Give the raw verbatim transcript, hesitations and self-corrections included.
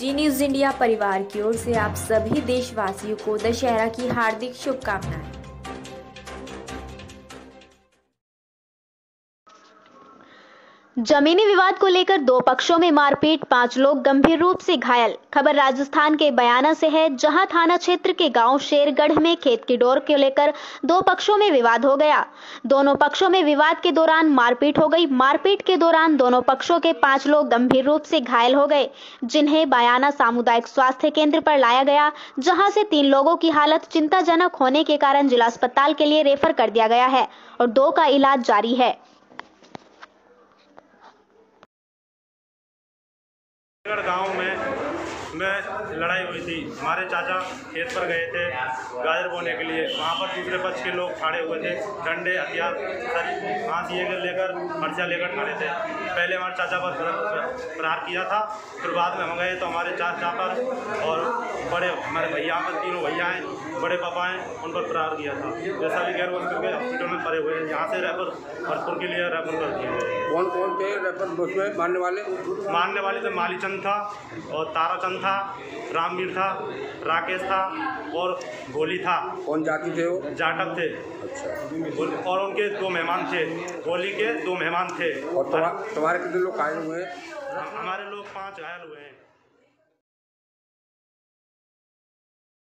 जी news India परिवार की ओर से आप सभी देशवासियों को दशहरा की हार्दिक शुभकामनाएं। जमीनी विवाद को लेकर दो पक्षों में मारपीट, पांच लोग गंभीर रूप से घायल। खबर राजस्थान के बयाना से है, जहां थाना क्षेत्र के गांव शेरगढ़ में खेत की डोर को लेकर दो पक्षों में विवाद हो गया। दोनों पक्षों में विवाद के दौरान मारपीट हो गई। मारपीट के दौरान दोनों पक्षों के पांच लोग गंभीर रूप से घायल हो गए, जिन्हें बयाना सामुदायिक स्वास्थ्य केंद्र पर लाया गया, जहाँ से तीन लोगों की हालत चिंताजनक होने के कारण जिला अस्पताल के लिए रेफर कर दिया गया है और दो का इलाज जारी है। गांव में में लड़ाई हुई थी। हमारे चाचा खेत पर गए थे गाजर बोने के लिए। वहां पर दूसरे पक्ष के लोग खड़े हुए थे, डंडे, हथियार, हाथ ये लेकर पर्चा लेकर खड़े थे। पहले हमारे चाचा पर प्रहार किया था, फिर बाद में हम गए तो हमारे चाचा पर और बड़े हमारे भैया पर, तीनों भैया हैं, बड़े पापा हैं, उन पर प्रहार किया था। जैसा भी गैर करके हॉस्पिटल में पड़े हुए हैं। यहाँ से रेफर भरतपुर के लिए रेफर कर दिए। कौन कौन थे रेफर उसमें मारने वाले? मारने वाले तो मालीचंद था और ताराचंद था, रामवीर था, राकेश था और भोली था। कौन जाति थे वो? जाटक थे। अच्छा। और उनके दो मेहमान थे, होली के दो मेहमान थे। और तुम्हारे कितने लोग घायल हुए हैं? हमारे लोग पांच घायल हुए हैं।